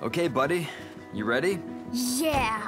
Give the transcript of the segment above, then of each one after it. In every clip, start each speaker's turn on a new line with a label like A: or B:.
A: Okay, buddy. You ready?
B: Yeah.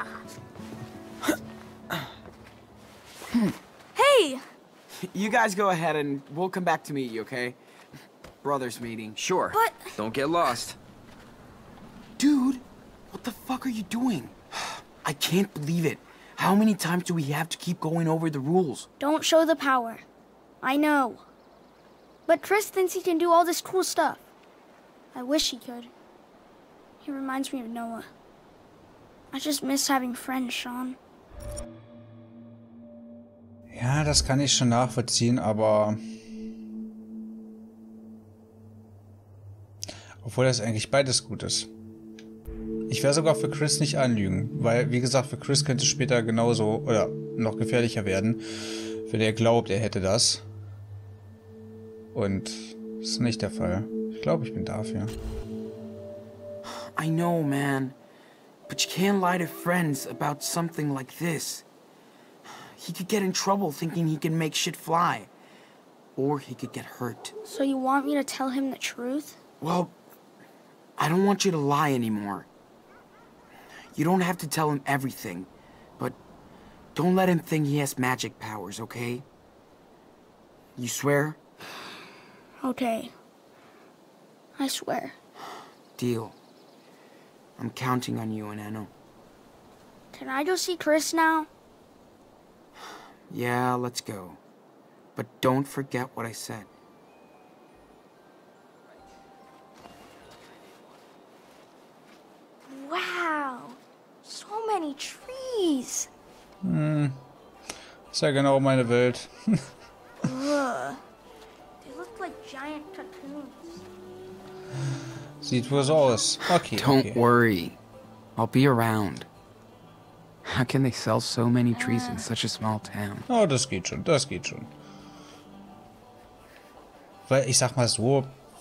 B: Hey!
C: You guys go ahead and we'll come back to meet you, okay? Brothers meeting.
A: Sure.
B: But...
A: Don't get lost.
C: Dude, what the fuck are you doing? I can't believe it. How many times do we have to keep going over the rules?
B: Don't show the power. I know. But Chris thinks he can do all this cool stuff. I wish he could. He reminds me of Noah. I just miss having friends, Sean.
D: Ja, das kann ich schon nachvollziehen, aber... Obwohl das eigentlich beides gut ist. Ich werde sogar für Chris nicht anlügen, weil, wie gesagt, für Chris könnte es später genauso oder noch gefährlicher werden, wenn er glaubt, er hätte das. Und das ist nicht der Fall. Ich glaube, ich bin dafür.
C: I know, man. But you can't lie to friends about something like this. He could get in trouble thinking he can make shit fly. Or he could get hurt.
B: So you want me to tell him the truth?
C: Well, I don't want you to lie anymore. You don't have to tell him everything, but don't let him think he has magic powers, okay? You swear?
B: Okay. I swear.
C: Deal. I'm counting on you, Enano.
B: Can I go see Chris now?
C: Yeah, let's go. But don't forget what I said.
B: Wow. So many trees.
D: Ist ja genau meine Welt.
B: Ugh. They look like giant cocoons.
D: Sieht wohl so aus. Okay,
C: Don't
D: okay.
C: worry. I'll be around. How can they sell so many trees in such a small town?
D: Oh, das geht schon, das geht schon. Weil ich sag mal so,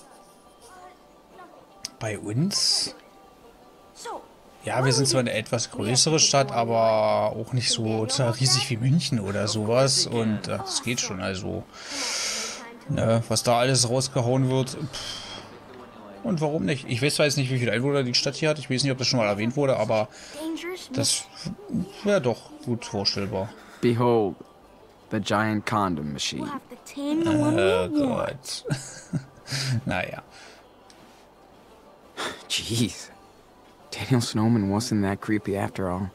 D: bei uns, ja, wir sind zwar eine etwas größere Stadt, aber auch nicht so riesig wie München oder sowas. Und das geht schon, also, ne, was da alles rausgehauen wird. Pff. Und warum nicht? Ich weiß zwar jetzt nicht, wie viele Einwohner die Stadt hier hat. Ich weiß nicht, ob das schon mal erwähnt wurde, aber das wäre doch gut vorstellbar.
C: Behold, the giant condom machine.
D: Oh Gott. Naja.
C: Jeez. Daniel Snowman wasn't that creepy after all.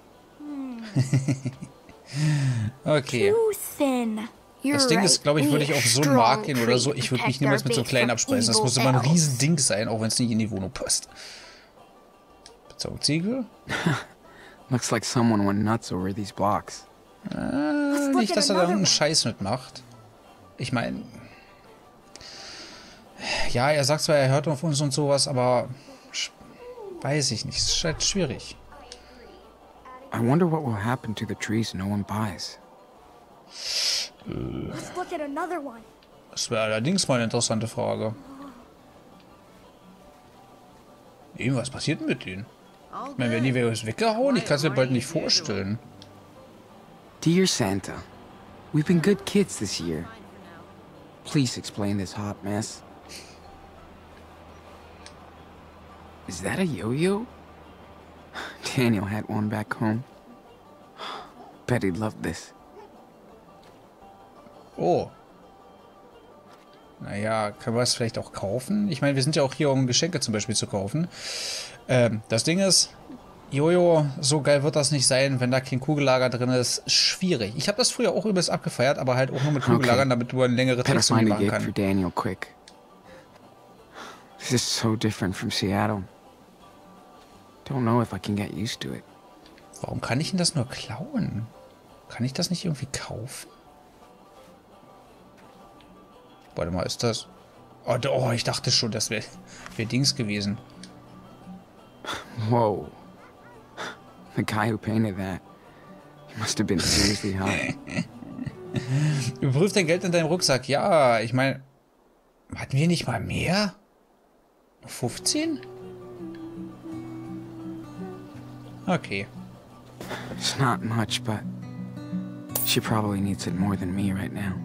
D: Okay.
B: Too thin.
D: Das Ding ist, glaube ich, würde ich auf so einen Markt gehen oder so, ich würde mich niemals mit so kleinen abspeisen. Das muss immer ein riesen Ding sein, auch wenn es nicht in die Wohnung passt. Bezaubziegel?
C: Looks like someone went nuts over these blocks.
D: Nicht, dass er da irgendeinen Scheiß mitmacht. Ich meine... Ja, er sagt zwar, er hört auf uns und sowas, aber... Weiß ich nicht, es ist halt schwierig.
C: I wonder what will happen to the trees no one buys.
B: Let's look at another one.
D: Das wäre allerdings mal eine interessante Frage. Eben, was passiert denn mit denen? Ich meine, werden die weggehauen? Ich kann es mir bald nicht vorstellen.
C: Dear Santa, we've been good kids this year. Please explain this hot mess. Is that a yo-yo? Daniel had one back home. Bet he'd love this.
D: Oh. Naja, können wir es vielleicht auch kaufen? Ich meine, wir sind ja auch hier, um Geschenke zum Beispiel zu kaufen. Das Ding ist, Jojo, so geil wird das nicht sein, wenn da kein Kugellager drin ist. Schwierig. Ich habe das früher auch übelst abgefeiert, aber halt auch nur mit Kugellagern, damit du eine längere Tricks machen kannst.
C: For Daniel quick. This is so different from Seattle. Don't know if I can get used to it.
D: Warum kann ich denn das nur klauen? Kann ich das nicht irgendwie kaufen? Warte mal, ist das... Oh, ich dachte schon, das wäre Dings gewesen.
C: Whoa. The guy who painted that, he must have been seriously high.
D: Überprüf dein Geld in deinem Rucksack. Ja, ich meine... Hatten wir nicht mal mehr? 15? Okay.
C: It's not much, but she probably needs it more than me right now.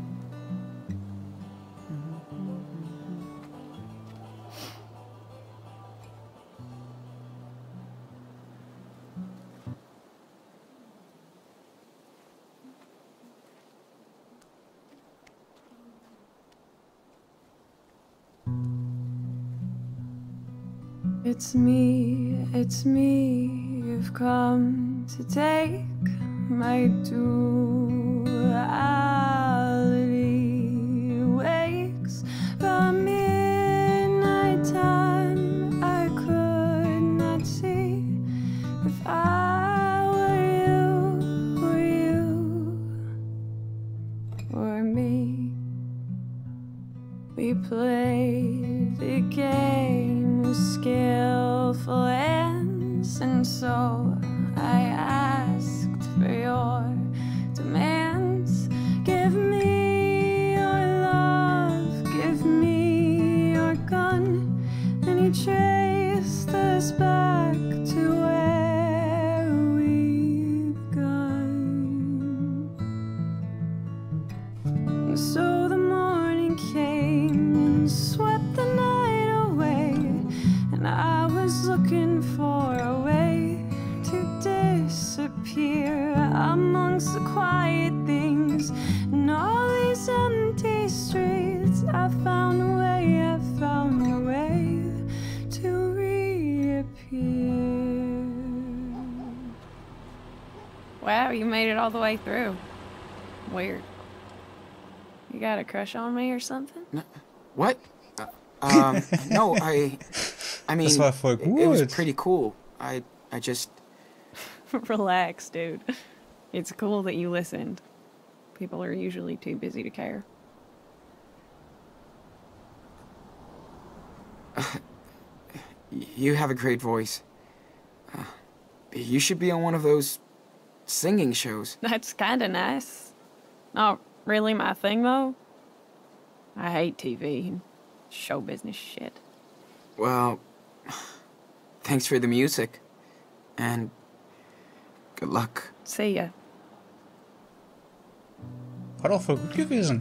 E: It's me, you've come to take my duality. Wakes from midnight time, I could not see if I were you or me. We played the game with skillful ends, and so I asked for your demands. Give me your love, give me your gun, and you traced us back to where we begun. And so the morning came and swept the night away, and I was looking for a way to disappear amongst the quiet things and all these empty streets. I found a way to reappear. Wow, you made it all the way through. Weird. You got a crush on me or something?
C: What? No, I mean,
D: Das war voll gut.
C: It was pretty cool. I just...
E: Relax, dude. It's cool that you listened. People are usually too busy to care.
C: You have a great voice. You should be on one of those singing shows.
E: That's kinda nice. Not really my thing, though. I hate TV and show business shit.
C: Well, thanks for the music. And good luck.
E: See ya.
D: War doch voll gut gewesen.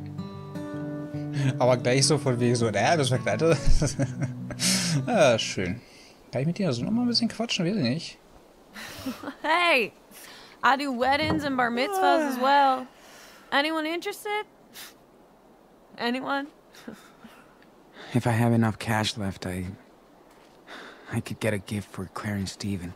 D: Aber gleich so von wegen so, naja, das war Knatte. Ah, schön. Kann ich mit dir so noch mal ein bisschen quatschen? Weiß ich nicht.
E: Hey! I do weddings and bar mitzvahs as well. Anyone interested? Anyone?
C: If I have enough cash left, I could get a gift for Claire and Steven.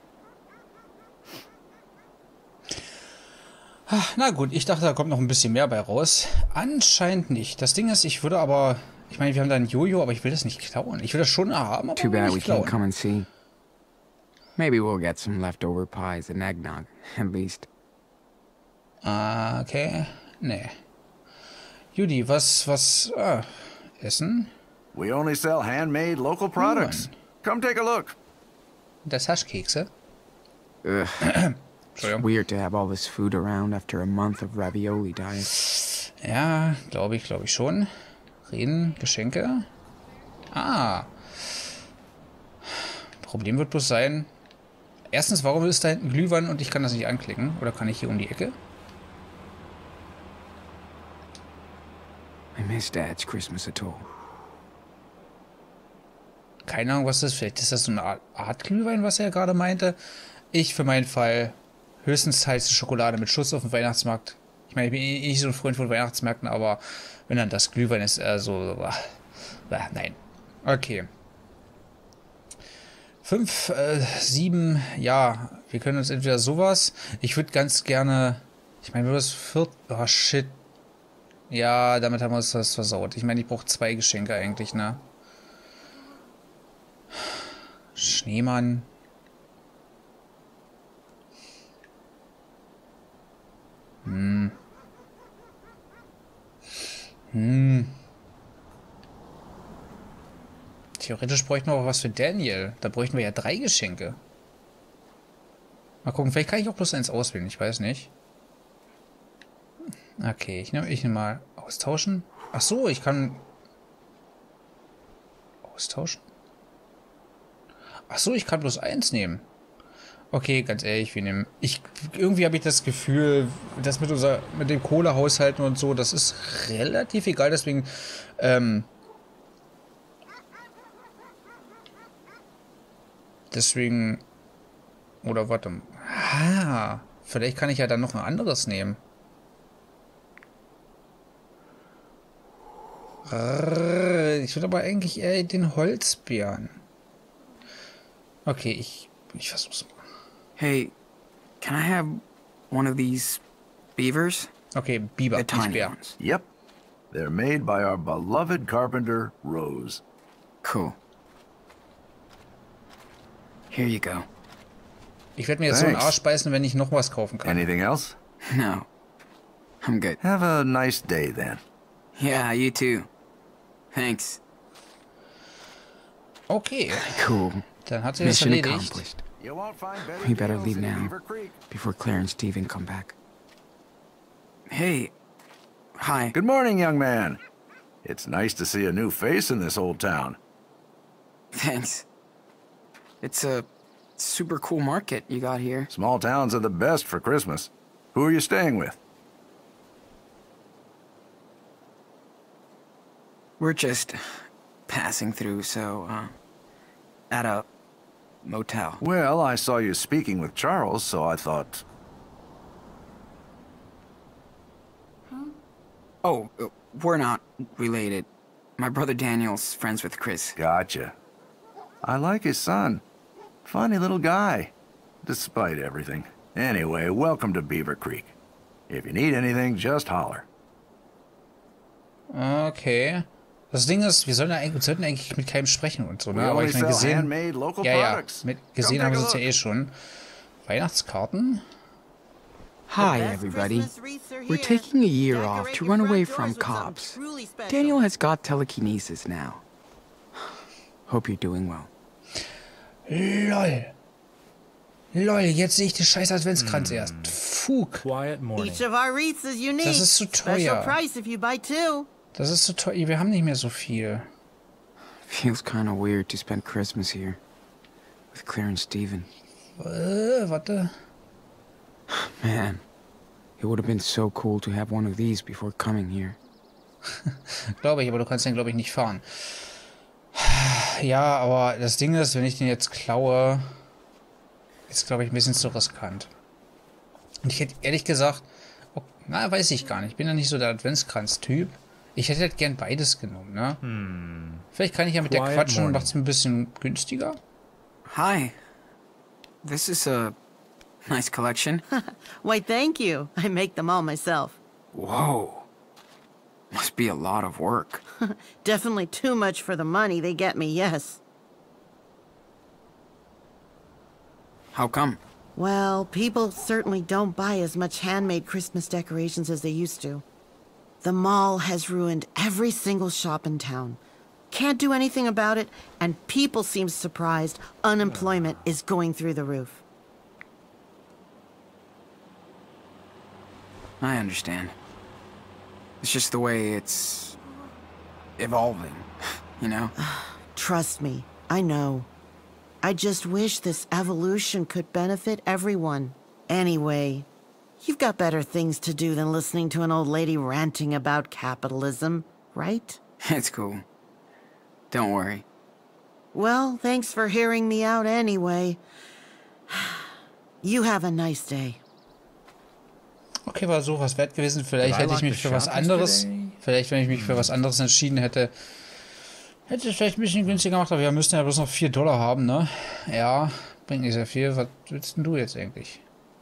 D: Na gut, ich dachte, da kommt noch ein bisschen mehr bei raus. Anscheinend nicht. Das Ding ist, ich würde aber... Ich meine, wir haben da ein Jojo, aber ich will das nicht klauen. Ich will das schon haben, aber
C: Too bad we
D: nicht
C: can't
D: klauen.
C: come and see. Maybe we'll get some leftover pies and eggnog, at least.
D: Okay. Nee. Judy, was, Essen?
F: We only sell handmade local products. Come take a look.
D: Das Haschkekse?
C: Ugh. It's
D: Entschuldigung.
C: weird to have all this food around after a month of ravioli diet.
D: Ja, glaube ich schon. Reden, Geschenke. Ah. Problem wird bloß sein... Erstens, warum ist da hinten Glühwein und ich kann das nicht anklicken? Oder kann ich hier um die Ecke?
C: I miss Dad's Christmas at all.
D: Keine Ahnung, was das ist. Vielleicht ist das so eine Art Glühwein, was er gerade meinte. Ich für meinen Fall höchstens heiße Schokolade mit Schuss auf dem Weihnachtsmarkt. Ich meine, ich bin nicht so ein Freund von Weihnachtsmärkten, aber wenn dann das Glühwein ist, so... nein. Okay. 5, 7, ja, wir können uns entweder sowas... Ich würde ganz gerne... Ich meine, wir das Oh, shit. Ja, damit haben wir uns das versaut. Ich meine, ich brauche 2 Geschenke eigentlich, ne? Schneemann. Theoretisch bräuchten wir auch was für Daniel. Da bräuchten wir ja 3 Geschenke. Mal gucken, vielleicht kann ich auch bloß eins auswählen. Ich weiß nicht. Okay, ich nehme mal austauschen. Ach so, ich kann... Austauschen? Ach so, ich kann bloß 1 nehmen. Okay, ganz ehrlich, wir nehmen... Irgendwie habe ich das Gefühl, das mit dem Kohlehaushalten und so, das ist relativ egal, deswegen... Deswegen... Oder warte... vielleicht kann ich ja dann noch ein anderes nehmen. Ich würde aber eigentlich eher den Holzbären. Okay, ich versuch's mal.
C: Hey, can I have one of these beavers?
D: Okay, Biber,
C: The
D: nicht
C: tiny
D: Bär.
C: ones.
F: Yep. They're made by our beloved carpenter, Rose.
C: Cool. Here you go.
D: Ich werde mir jetzt so einen
F: Thanks.
D: Arsch beißen, wenn ich noch was kaufen kann.
F: Anything else?
C: No, I'm good.
F: Have a nice day then.
C: Yeah, you too. Thanks.
D: Okay,
C: Cool.
D: dann hat sich das
C: Mission
D: erledigt.
C: accomplished.
F: You won't find better
C: We better
F: deals
C: leave
F: in
C: now,
F: Beaver Creek.
C: before Claire and Steven come back. Hey. Hi.
F: Good morning, young man. It's nice to see a new face in this old town.
C: Thanks. It's a super cool market you got here.
F: Small towns are the best for Christmas. Who are you staying with?
C: We're just passing through, so, at a motel.
F: Well, I saw you speaking with Charles, so I thought...
C: Oh, we're not related. My brother Daniel's friends with Chris.
F: Gotcha. I like his son. Funny little guy, despite everything. Anyway, welcome to Beaver Creek. If you need anything, just holler.
D: Okay. Das Ding ist, wir sollten eigentlich mit keinem sprechen und so, ne?
F: We
D: Aber
F: only
D: ich meine,
F: sell
D: gesehen...
F: handmade local
D: Ja,
F: products.
D: gesehen
F: Come
D: haben
F: take
D: sie
F: a
D: es ja
F: look.
D: eh schon. Weihnachtskarten?
C: Hi, everybody. We're taking a year off to run away from cops. Daniel has got telekinesis now. Hope you're doing well.
D: LOL. LOL, jetzt sehe ich den scheiß Adventskranz erst. Fug.
G: Quiet morning.
H: Each of our wreaths is unique.
D: Das ist zu
H: Special
D: teuer.
H: price if you buy two.
D: Das ist zu teuer. Wir haben nicht mehr so viel.
C: Feels kind of weird to spend Christmas here. With Claire and Steven.
D: Warte.
C: Man, it would have been so cool to have one of these before coming here.
D: Glaube ich, aber du kannst den, glaube ich, nicht fahren. Ja, aber das Ding ist, wenn ich den jetzt klaue, ist, glaube ich, ein bisschen zu riskant. Und ich hätte ehrlich gesagt, na, weiß ich gar nicht. Ich bin ja nicht so der Adventskranz-Typ. Ich hätte halt gern beides genommen, ne? Vielleicht kann ich ja mit der
G: Quiet
D: quatschen und
G: morning.
D: macht es ein bisschen günstiger.
C: Hi. This is a nice collection.
H: Why, thank you. I make them all myself.
C: Whoa. Must be a lot of work.
H: Definitely too much for the money they get me, yes.
C: How come?
H: Well, people certainly don't buy as much handmade Christmas decorations as they used to. The mall has ruined every single shop in town. Can't do anything about it, and people seem surprised unemployment is going through the roof.
C: I understand. It's just the way it's evolving, you know?
H: Trust me, I know. I just wish this evolution could benefit everyone. Anyway, you've got better things to do than listening to an old lady ranting about capitalism, right?
C: It's cool. Don't worry.
H: Well, thanks for hearing me out anyway. You have a nice day.
D: Okay, war so was wert gewesen. Vielleicht
G: Did I
D: hätte ich
G: like
D: mich
G: the
D: für was
G: shop
D: anderes...
G: yesterday?
D: Vielleicht, wenn ich mich für was anderes entschieden hätte, hätte ich vielleicht ein bisschen günstiger gemacht, aber wir müssten ja bloß noch $4 haben, ne? Ja, bringt nicht sehr viel. Was willst denn du jetzt eigentlich?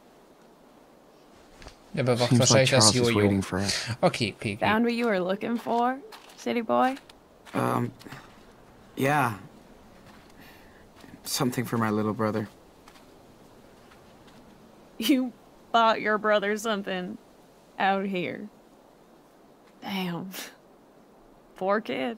D: Er bewacht
C: Seems like
D: wahrscheinlich das
C: Charles is waiting
D: Jojo.
C: for us.
D: Okay, okay.
E: Found what you were looking for, city boy?
C: Yeah. Something for my little brother.
E: You bought your brother something out here. Damn. Poor kid.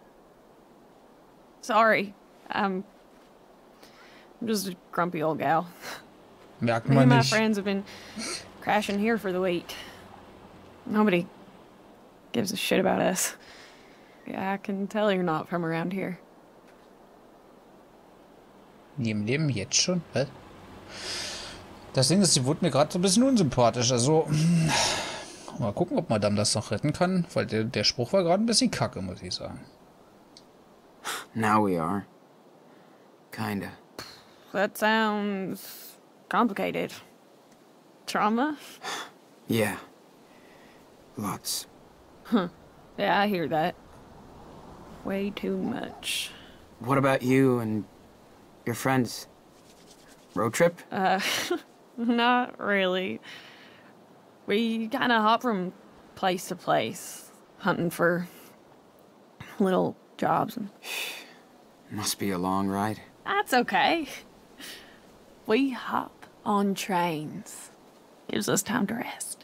E: Sorry. I'm just a grumpy old gal.
D: Merkt
E: Me
D: man
E: and my
D: nicht.
E: friends have been crashing here for the week. Nobody gives a shit about us. Yeah, I can tell you're not from around here.
D: Die im Leben jetzt schon? Was? Das Ding ist, sie wurde mir gerade so ein bisschen unsympathisch. Also, mal gucken, ob Madame das noch retten kann, weil der Spruch war gerade ein bisschen kacke, muss ich sagen.
C: Now we are. Kinda.
E: That sounds complicated. Trauma?
C: Yeah. Lots.
E: Yeah, I hear that. Way too much.
C: What about you and your friends? Road trip?
E: Not really. We kind of hop from place to place, hunting for little jobs.
C: Must be a long ride.
E: That's okay. We hop on trains. Gives us time to rest.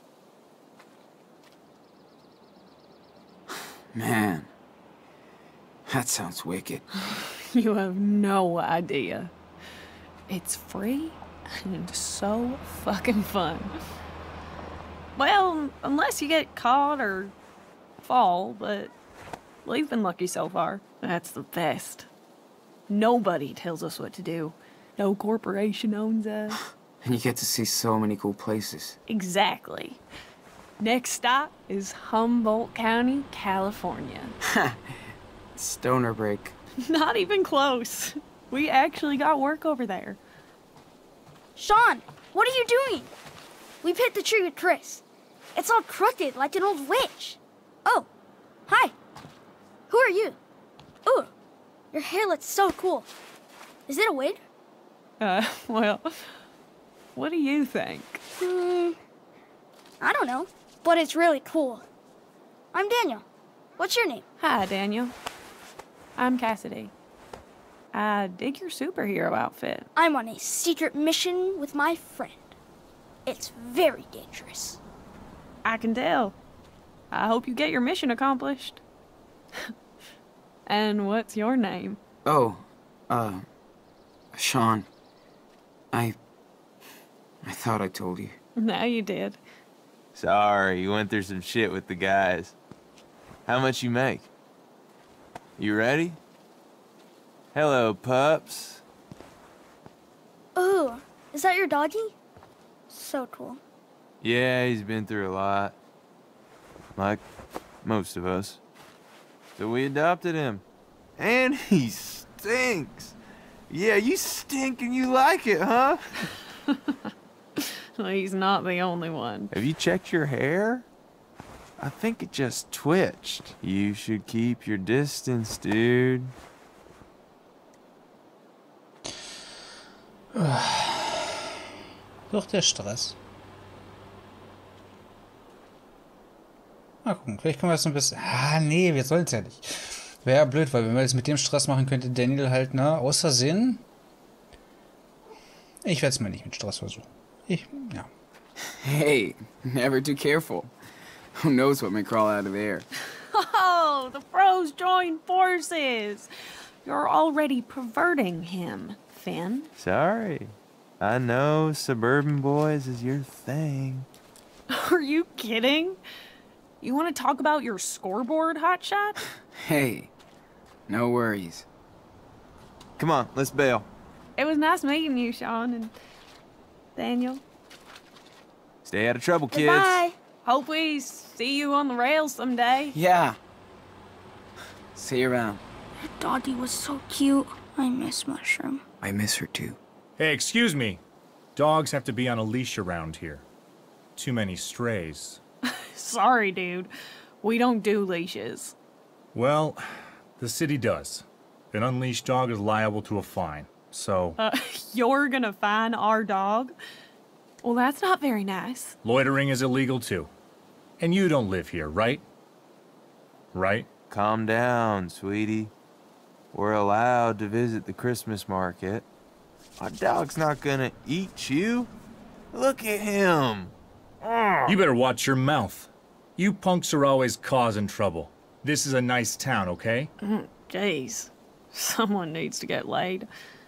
C: Man, that sounds wicked.
E: You have no idea. It's free and so fucking fun. Well, unless you get caught or fall, but we've been lucky so far. That's the best. Nobody tells us what to do. No corporation owns us.
C: And you get to see so many cool places.
E: Exactly. Next stop is Humboldt County, California.
C: Stoner break.
E: Not even close. We actually got work over there.
B: Sean, what are you doing? We've hit the tree with Chris. It's all crooked like an old witch. Oh, hi. Who are you? Ooh, your hair looks so cool. Is it a wig?
E: Well, what do you think?
B: I don't know, but it's really cool. I'm Daniel. What's your name?
E: Hi, Daniel. I'm Cassidy. I dig your superhero outfit.
B: I'm on a secret mission with my friend. It's very dangerous.
E: I can tell. I hope you get your mission accomplished. And what's your name?
C: Oh, Sean. I thought I told you.
E: Now you did.
G: Sorry, you went through some shit with the guys. How much you make? You ready? Hello, pups.
B: Ooh, is that your doggy? So cool.
G: Yeah, he's been through a lot. Like most of us. So we adopted him. And he stinks. Yeah, you stink and you like it, huh?
E: Well, he's not the only one.
G: Have you checked your hair? I think it just twitched. You should keep your distance, dude.
D: Durch der Stress. Mal gucken, vielleicht können wir das ein bisschen... Ah, nee, wir sollen es ja nicht. Wäre ja blöd, weil wenn wir das mit dem Stress machen, könnte Daniel halt, ne, aus Versehen... Ich werde es mal nicht mit Stress versuchen. Ja.
C: Hey, never too careful. Who knows what may crawl out of there?
E: Oh, the bros joined forces. You're already perverting him, Finn.
G: Sorry. I know suburban boys is your thing.
E: Are you kidding? You want to talk about your scoreboard, hotshot?
C: Hey, no worries.
G: Come on, let's bail.
E: It was nice meeting you, Sean and Daniel.
G: Stay out of trouble, kids.
B: Goodbye.
E: Hope we see you on the rails someday.
C: Yeah. See you around.
B: That doggy was so cute. I miss Mushroom.
C: I miss her too.
I: Hey, excuse me. Dogs have to be on a leash around here. Too many strays.
E: Sorry, dude. We don't do leashes.
I: Well, the city does. An unleashed dog is liable to a fine, so...
E: You're gonna fine our dog? Well, that's not very nice.
I: Loitering is illegal too. And you don't live here, right? Right?
G: Calm down, sweetie. We're allowed to visit the Christmas market. Our dog's not gonna eat you. Look at him.
I: You better watch your mouth. You punks are always causing trouble. This is a nice town, okay?
E: Jeez. Someone needs to get laid.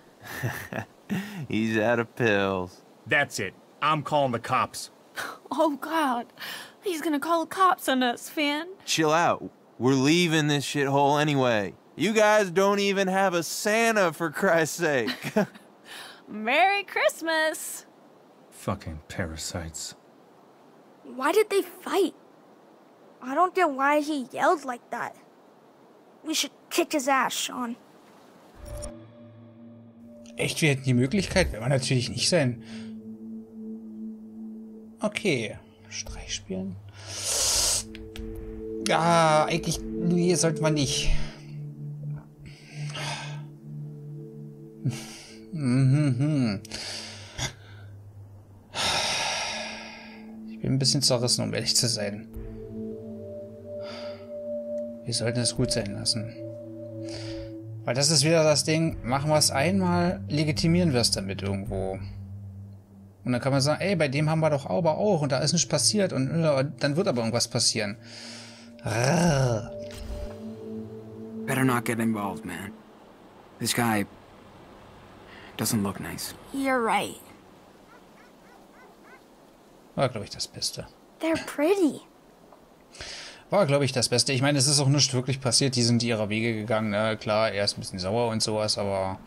G: He's out of pills.
I: That's it. I'm calling the cops.
E: Oh, God. He's gonna call the cops on us, Finn.
G: Chill out. We're leaving this shithole anyway. You guys don't even have a Santa, for Christ's sake.
E: Merry Christmas!
I: Fucking parasites.
B: Why did they fight? I don't get why he yelled like that. We should kick his ass, Sean.
D: Echt, wir hätten die Möglichkeit? Werden wir natürlich nicht sein. Okay. Streich spielen. Ja, eigentlich, nee, sollten wir nicht. Mhm. Ich bin ein bisschen zerrissen, um ehrlich zu sein. Wir sollten es gut sein lassen. Weil das ist wieder das Ding, machen wir es einmal, legitimieren wir es damit irgendwo. Und dann kann man sagen, ey, bei dem haben wir doch aber auch und da ist nichts passiert und dann wird aber irgendwas passieren.
C: Better not get involved, man. This guy doesn't look nice.
B: You're right.
D: War, glaube ich, das Beste.
B: They're pretty.
D: War, glaube ich, das Beste. Ich meine, es ist auch nicht wirklich passiert. Die sind ihrer Wege gegangen. Ne? Klar, er ist ein bisschen sauer und sowas, aber...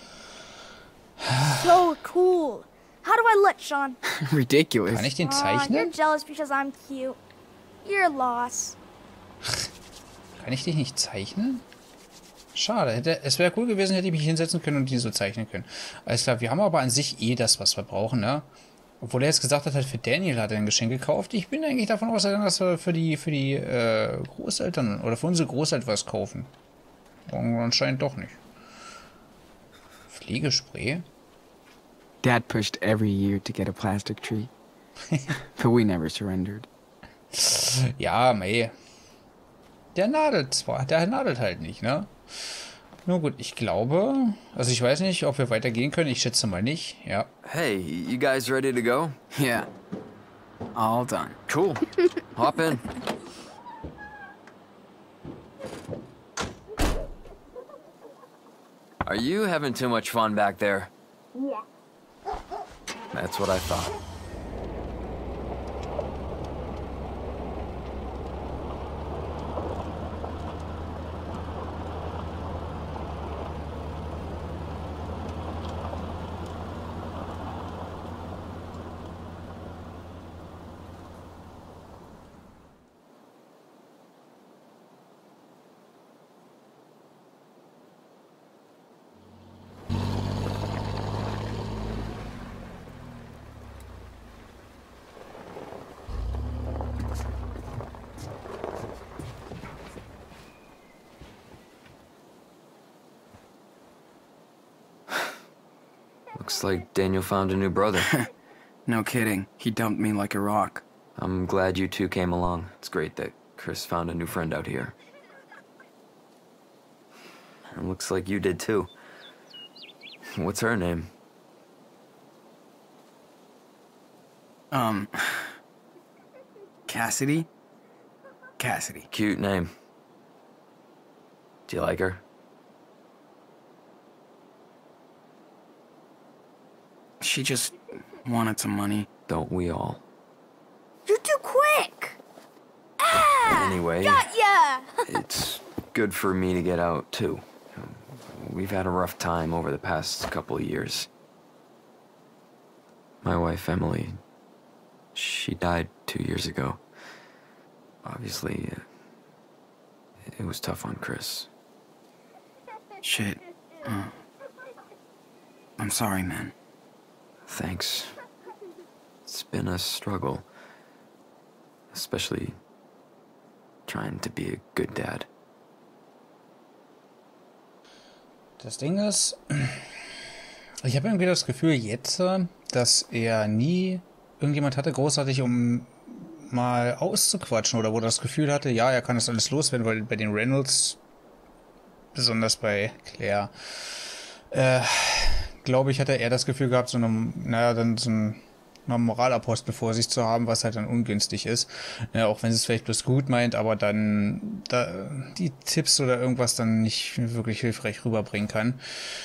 B: So cool. How do I look, Sean?
C: Ridiculous.
D: Kann ich den
B: You're
D: zeichnen?
B: jealous because I'm cute. You're lost.
D: Kann ich dich nicht zeichnen? Schade. Es wäre cool gewesen, hätte ich mich hinsetzen können und die so zeichnen können. Alles klar, wir haben aber an sich eh das, was wir brauchen, ne? Obwohl er jetzt gesagt hat, für Daniel hat er ein Geschenk gekauft. Ich bin eigentlich davon ausgegangen, dass wir für die Großeltern oder für unsere Großeltern was kaufen. Und anscheinend doch nicht. Pflegespray?
C: Dad pushed every year to get a plastic tree. But we never surrendered.
D: Ja, mei. Der nadelt zwar, der nadelt halt nicht, ne? Nur gut, ich glaube, also ich weiß nicht, ob wir weitergehen können. Ich schätze mal nicht, ja.
A: Hey, you guys ready to go?
C: Yeah. All done.
A: Cool. Hop in. Are you having too much fun back there?
B: Yeah.
A: That's what I thought. Looks like Daniel found a new brother.
C: No kidding. He dumped me like a rock.
A: I'm glad you two came along. It's great that Chris found a new friend out here. It looks like you did too. What's her name?
C: Cassidy? Cassidy.
A: Cute name. Do you like her?
C: She just wanted some money.
A: Don't we all?
B: You're too quick. Ah!
A: Anyway,
B: Got ya!
A: it's good for me to get out too. We've had a rough time over the past couple of years. My wife, Emily, she died 2 years ago. Obviously, it was tough on Chris.
C: Shit. I'm sorry, man.
A: Thanks. It's been a struggle. Especially trying to be a good dad.
D: Das Ding ist, ich habe irgendwie das Gefühl jetzt, dass er nie irgendjemand hatte, großartig, um mal auszuquatschen oder wo er das Gefühl hatte, ja, er kann das alles loswerden, weil bei den Reynolds, besonders bei Claire, glaube ich, hatte er das Gefühl gehabt, so einen Moralapostel vor sich zu haben, was halt dann ungünstig ist. Ja, auch wenn es vielleicht bloß gut meint, aber dann die Tipps oder irgendwas dann nicht wirklich hilfreich rüberbringen kann.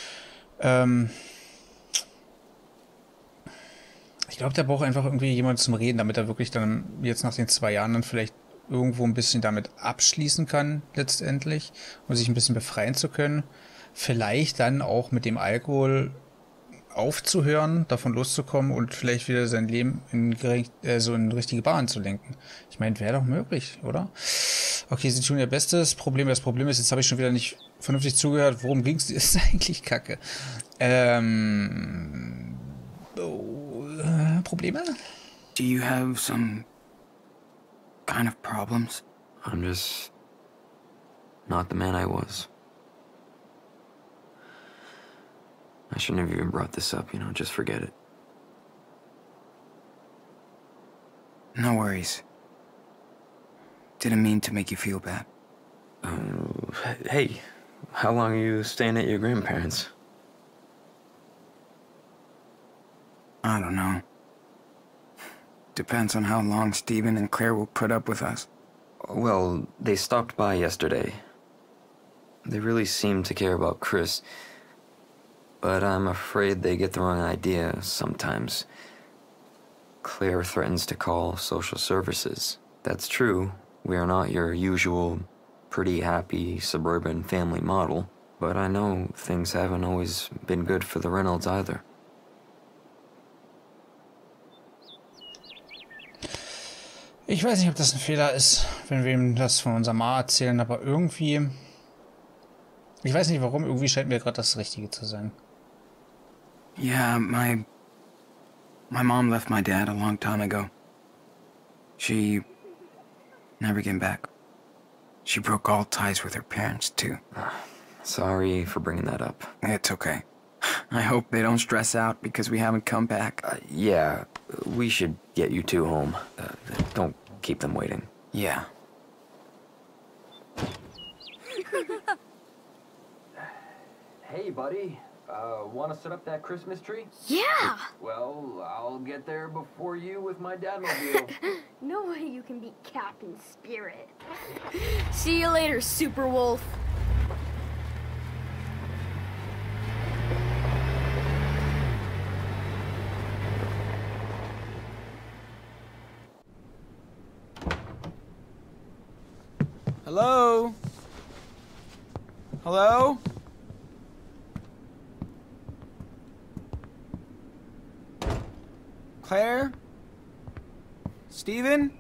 D: Ich glaube, der braucht einfach irgendwie jemanden zum Reden, damit er wirklich dann jetzt nach den 2 Jahren dann vielleicht irgendwo ein bisschen damit abschließen kann, letztendlich, um sich ein bisschen befreien zu können. Vielleicht dann auch mit dem Alkohol aufzuhören, davon loszukommen und vielleicht wieder sein Leben in richtige Bahn zu lenken. Ich meine, wäre doch möglich, oder? Okay, sie tun ihr Bestes. Das Problem ist, jetzt habe ich schon wieder nicht vernünftig zugehört. Worum ging es? Ist eigentlich Kacke. Probleme?
C: Do you have some kind of problems?
A: I'm just not the man I was. shouldn't have even brought this up, just forget it.
C: No worries. Didn't mean to make you feel bad.
A: Hey, how long are you staying at your grandparents'?
C: I don't know. Depends on how long Steven and Claire will put up with us.
A: Well, they stopped by yesterday. They really seem to care about Chris, but I'm afraid they get the wrong idea sometimes. Claire threatens to call social services. That's true. We are not your usual pretty happy suburban family model, but I know things haven't always been good for the Reynolds either.
D: Ich weiß nicht, ob das ein Fehler ist, wenn wir ihm das von unserer Ma erzählen, aber irgendwie... Ich weiß nicht warum, irgendwie scheint mir gerade das Richtige zu sein.
C: Yeah, my mom left my dad a long time ago. She never came back. She broke all ties with her parents, too.
A: Sorry for bringing that up.
C: It's okay. I hope they don't stress out because we haven't come back.
A: Yeah, we should get you two home. Don't keep them waiting.
C: Yeah.
A: Hey, buddy. Want to set up that Christmas tree?
B: Yeah!
A: Well, I'll get there before you with my Dadmobile.
B: No way you can beat Captain Spirit. See you later, Super Wolf.
C: Hello? Hello? Claire? Steven?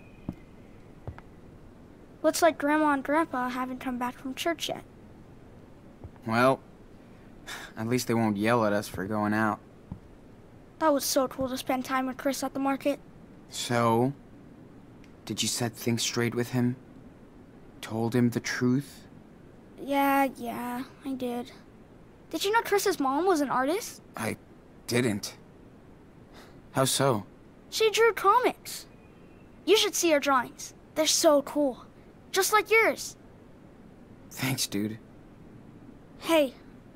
B: Looks like Grandma and Grandpa haven't come back from church yet.
C: Well, at least they won't yell at us for going out.
B: That was so cool to spend time with Chris at the market.
C: So, did you set things straight with him? Told him the truth?
B: Yeah, I did. Did you know Chris's mom was an artist?
C: I didn't. How so?
B: She drew comics. You should see her drawings. They're so cool. Just like yours.
C: Thanks, dude.
B: Hey.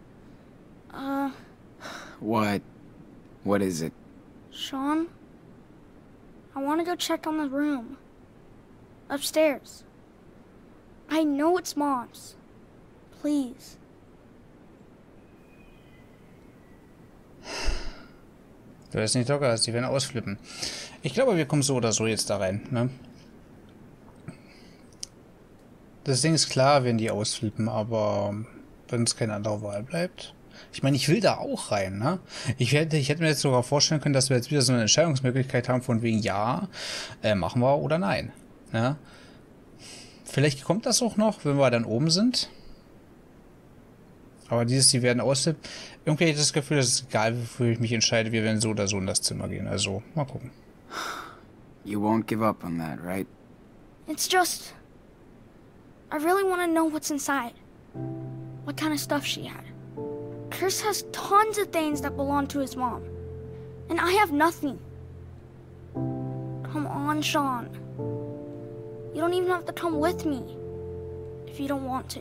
C: What? What is it?
B: Sean? I want to go check on the room. Upstairs. I know it's Mom's. Please.
D: Du bist nicht locker, die werden ausflippen. Ich glaube, wir kommen so oder so jetzt da rein, ne? Das Ding ist klar, wenn die ausflippen, aber wenn es keine andere Wahl bleibt. Ich meine, ich will da auch rein, ne? Ich hätte mir jetzt sogar vorstellen können, dass wir jetzt wieder so eine Entscheidungsmöglichkeit haben von wegen ja, machen wir oder nein. Ja? Vielleicht kommt das auch noch, wenn wir dann oben sind. Aber die werden ausflippen. Irgendwie habe ich das Gefühl, dass es egal, wofür ich mich entscheide, wir werden so oder so in das Zimmer gehen. Also, mal gucken.
C: You won't give up on that, right?
B: It's just... I really want to know what's inside. What kind of stuff she had. Chris has tons of things that belong to his mom. And I have nothing. Come on, Sean. You don't even have to come with me. If you don't want to.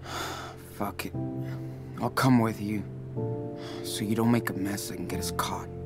C: Fuck it. I'll come with you. So you don't make a mess and get us caught.